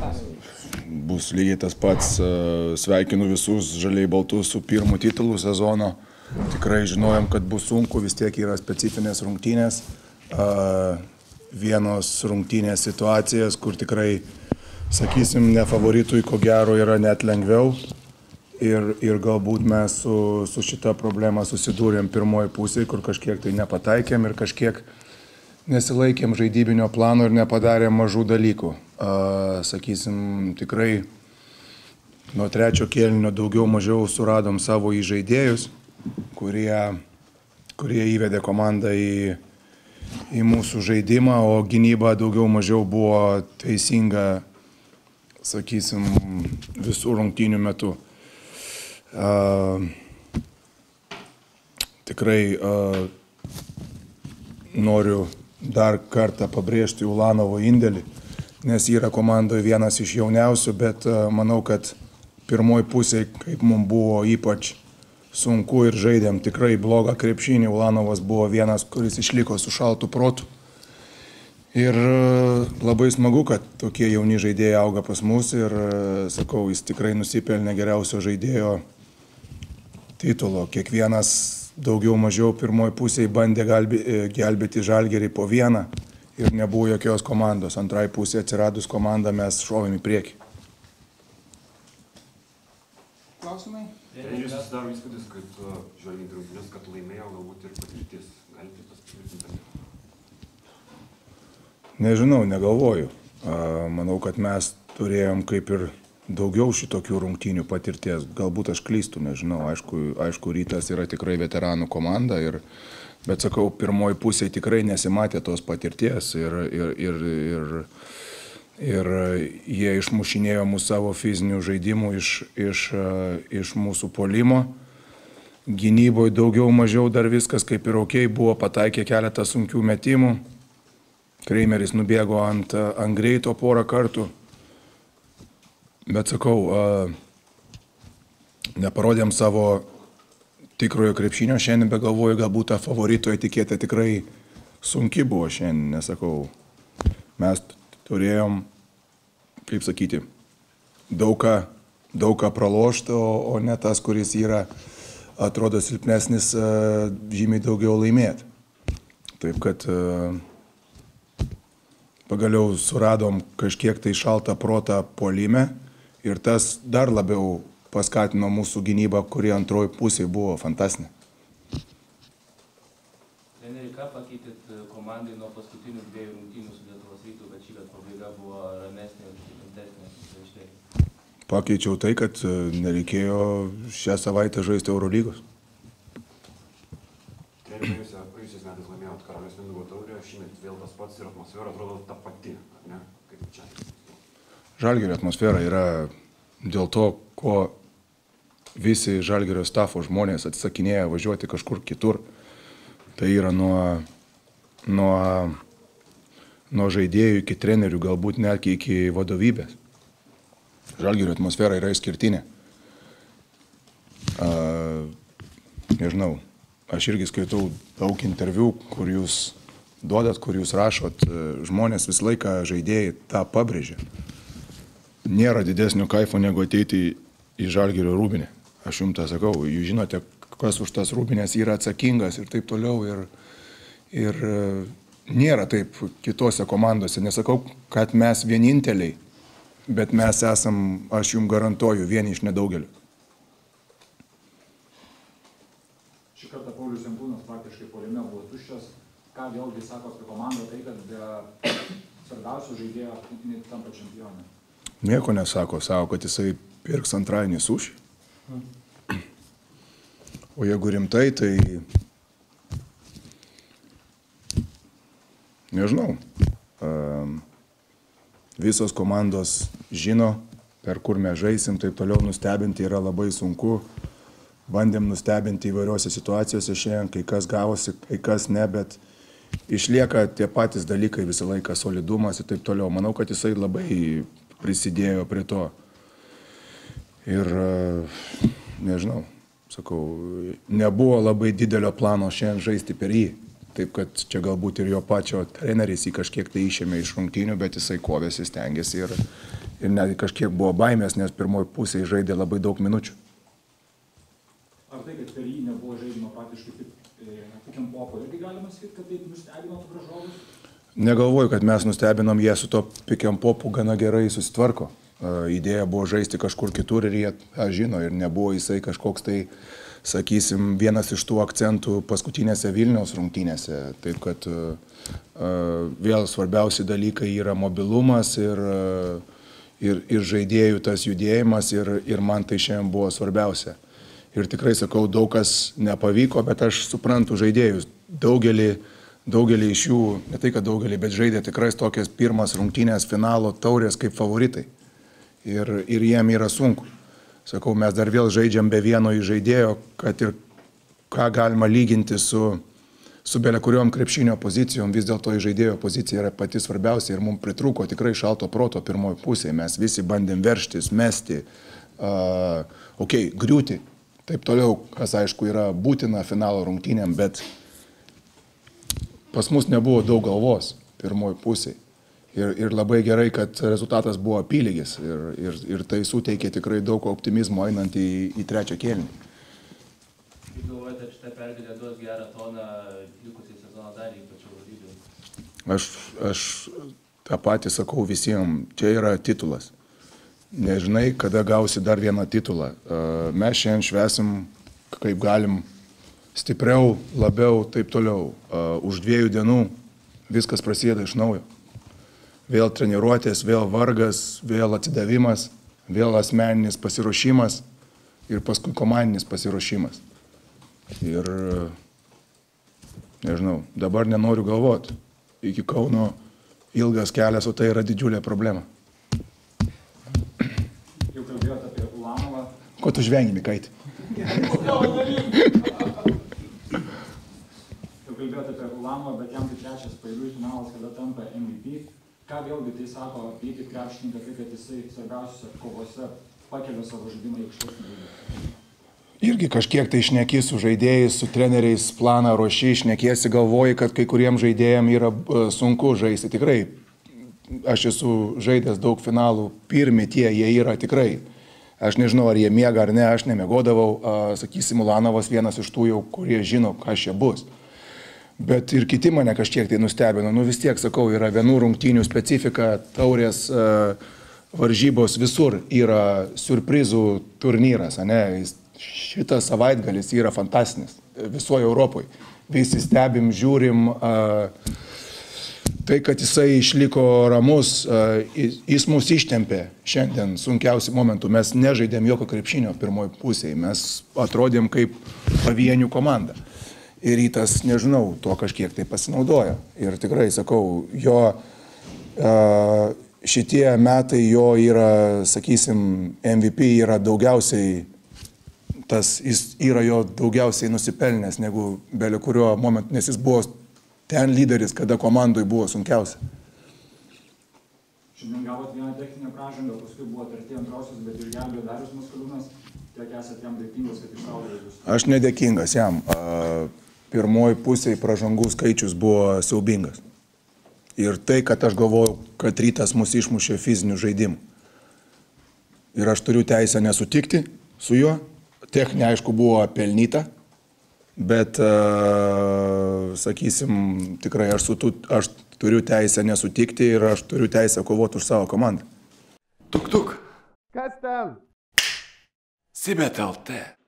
Bus lygiai tas pats. Sveikinu visus žaliai baltus su pirmu titulu sezono. Tikrai žinojom, kad bus sunku, vis tiek yra specifinės rungtynės. Vienos rungtynės situacijas, kur tikrai, sakysim, ne favoritui ko gero yra net lengviau. Ir galbūt mes su šita problema susidūrėm pirmoji pusėje, kur kažkiek tai nepataikėm ir kažkiek nesilaikėm žaidybinio plano ir nepadarėm mažų dalykų. Sakysim, tikrai nuo trečio kėlinio daugiau mažiau suradom savo įžaidėjus, kurie įvedė komandą į mūsų žaidimą, o gynyba daugiau mažiau buvo teisinga, sakysim, visų rungtynių metu. Tikrai noriu dar kartą pabrėžti Ulanovo indėlį, nes yra komandoje vienas iš jauniausių, bet manau, kad pirmoji pusė, kaip mums buvo ypač sunku ir žaidėm tikrai blogą krepšinį, Ulanovas buvo vienas, kuris išliko su šaltu protu. Ir labai smagu, kad tokie jauni žaidėjai auga pas mus ir, sakau, jis tikrai nusipelnė geriausio žaidėjo titulo. Kiekvienas daugiau mažiau pirmoji pusėje bandė gelbėti Žalgirį po vieną ir nebuvo jokios komandos. Antrai pusėje atsiradus komandą mes šovėm į priekį. Klausimai? Jūs susidaro įspūdis, kad žvelgiant rungtynes, kad laimėjo galbūt ir patirtis. Galite tas patvirtinti? Nežinau, negalvoju. Manau, kad mes turėjom kaip ir daugiau šitokių rungtynių patirties. Galbūt aš klystu, nežinau. Aišku, Rytas yra tikrai veteranų komanda, bet sakau, pirmoji pusė tikrai nesimatė tos patirties ir jie išmušinėjo mūsų savo fizinių žaidimų iš mūsų puolimo. Gynyboje daugiau mažiau dar viskas kaip ir ok, buvo pataikė keletą sunkių metimų. Kreimeris nubėgo ant greito porą kartų. Bet sakau, neparodėm savo tikrojo krepšinio šiandien, bet galvoju, galbūt ta favorito etiketė tikrai sunki buvo šiandien, nesakau. Mes turėjom, kaip sakyti, daug ką pralošti, o ne tas, kuris yra, atrodo, silpnesnis, žymiai daugiau laimėti. Taip kad pagaliau suradom kažkiek tai šaltą protą puolime ir tas dar labiau paskatino mūsų gynybą, kuri antroji pusė buvo fantastinė. Treneri, ką pakeitėt komandai nuo paskutinių dviejų rungtynių su Lietuvos Rytu, bet šįkart pabaiga buvo ramesnė ir rimtesnė? Pakeičiau tai, kad nereikėjo šią savaitę žaisti Eurolygos. Treneri, praėjusiais metais laimėjot Karaliaus Mindaugo taurę, šįmet vėl tas pats ir atmosfera atrodo ta pati, ar ne? Kaip čia? Žalgirio atmosfera yra dėl to, ko visi Žalgirio stafo žmonės atsisakinėja važiuoti kažkur kitur. Tai yra nuo žaidėjų iki trenerių, galbūt net iki vadovybės. Žalgirio atmosfera yra išskirtinė. Nežinau, aš irgi skaitau daug interviu, kur jūs duodat, kur jūs rašot. Žmonės visą laiką žaidėjai tą pabrėžia. Nėra didesnio kaifo negu ateiti į Žalgirio rūbinę. Aš jums tą sakau, jūs žinote, kas už tas rūbinės yra atsakingas ir taip toliau. Ir nėra taip kitose komandose. Nesakau, kad mes vieninteliai, bet mes esam, aš jums garantuoju, vieni iš nedaugelio. Šį kartą Paulius Jankūnas praktiškai puolime buvo tuščias. Ką vėlgi sako apie komandą, tai kad be svarbiausio žaidėjo rinktinė tampa čempionė? Nieko nesako, sako, kad jisai pirks antradienį sušį. O jeigu rimtai, tai nežinau. Visos komandos žino, per kur mes žaisim, taip toliau nustebinti yra labai sunku. Bandėm nustebinti įvairiose situacijose šiandien, kai kas gavosi, kai kas ne, bet išlieka tie patys dalykai visą laiką, solidumas ir taip toliau. Manau, kad jisai labai prisidėjo prie to. Ir nežinau, sakau, nebuvo labai didelio plano šiandien žaisti per jį. Taip, kad čia galbūt ir jo pačio treneris jį kažkiek tai išėmė iš rungtynių, bet jisai kovėsi, stengiasi ir net kažkiek buvo baimės, nes pirmoji pusė žaidė labai daug minučių. Ar tai, kad per jį nebuvo žaidimo praktiškai pick and pop, irgi galima sakyti, kad taip nustebino varžovus? Negalvoju, kad mes nustebinom, jie su to pick and popu gana gerai susitvarko. Idėja buvo žaisti kažkur kitur ir jie žino ir nebuvo jisai kažkoks tai, sakysim, vienas iš tų akcentų paskutinėse Vilniaus rungtynėse. Taip kad vėl svarbiausi dalykai yra mobilumas ir žaidėjų tas judėjimas ir man tai šiandien buvo svarbiausia. Ir tikrai sakau, daug kas nepavyko, bet aš suprantu žaidėjus. Daugelį iš jų, ne tai kad daugelį, bet žaidė tikrai tokias pirmas rungtynės finalo taurės kaip favoritai. Ir jiem yra sunku. Sakau, mes dar vėl žaidžiam be vieno žaidėjo, kad ir ką galima lyginti su belekuriom krepšinio pozicijom, vis dėlto žaidėjo pozicija yra pati svarbiausia ir mums pritrūko tikrai šalto proto pirmoji pusėje. Mes visi bandėm veržtis, mesti, griūti. Taip toliau, kas aišku yra būtina finalo rungtynėm, bet pas mus nebuvo daug galvos pirmoji pusėje. Ir labai gerai, kad rezultatas buvo apylygis ir tai suteikė tikrai daug optimizmo einant į trečią kėlinį. Kaip galvojate, šitą pergalę duos gerą toną likusiai sezono dalį, ypač Eurolygoj? Aš tą patį sakau visiems, čia yra titulas. Nežinai, kada gausi dar vieną titulą. Mes šiandien švęsim, kaip galim, stipriau, labiau, taip toliau. Už 2 dienų viskas prasideda iš naujo. Vėl treniruotės, vėl vargas, vėl atsidavimas, vėl asmeninis pasiruošimas ir paskui komandinis pasiruošimas. Ir, nežinau, dabar nenoriu galvoti. Iki Kauno ilgas kelias, o tai yra didžiulė problema. Jau kalbėjote apie Ulanovą. Ko tu žvengi, Mikaitį? Jau kalbėjote apie Ulanovą, bet jam tai trečias paeiliui finalas, kada tampa MVP. Ką vėlgi tai sako apie kaip krepšininką, tai kad jisai svarbiausiose kovose pakelia savo žaidimą į aukštesnį lygį? Irgi kažkiek tai šneki su žaidėjais, su treneriais, planą ruoši, šnekiesi, galvoji, kad kai kuriems žaidėjams yra sunku žaisti. Tikrai, aš esu žaidęs daug finalų, pirmi tie jie yra tikrai. Aš nežinau, ar jie miega ar ne, aš nemiegodavau, sakysim, Ulanovas vienas iš tų jau, kurie žino, kas čia bus. Bet ir kiti mane kažkiek tai nustebino. Vis tiek, sakau, yra vienų rungtynių specifika, taurės varžybos visur yra siurprizų turnyras. Šitas savaitgalis yra fantastinis visoje Europoje. Visi stebim, žiūrim. Tai, kad jisai išliko ramus, jis mus ištempė šiandien sunkiausių momentų. Mes nežaidėm jokio krepšinio pirmoji pusėje. Mes atrodėm kaip pavienių komanda. Ir Rytas, nežinau, to kažkiek tai pasinaudojo. Ir tikrai, sakau, šitie metai jo yra, sakysim, MVP yra daugiausiai, jis yra jo daugiausiai nusipelnęs negu belio kurio momentu, nes jis buvo ten lyderis, kada komandai buvo sunkiausia. Šiandien gavot vieną techninę pražangą, paskui buvo tarti antrosios, bet išgelbėjo Darius Maskoliūnas. Tiek esate jam dėkingas, kad išsaugojo jūs? Aš nedėkingas jam. Pirmoji pusėje pražangų skaičius buvo siaubingas. Ir tai, kad aš galvojau, kad Rytas mus išmušė fizinių žaidimų. Ir aš turiu teisę nesutikti su juo. Techninė, aišku, buvo pelnyta, bet, sakysim, tikrai aš turiu teisę nesutikti ir aš turiu teisę kovoti už savo komandą. Tuk. Kas ten? Sibet LT.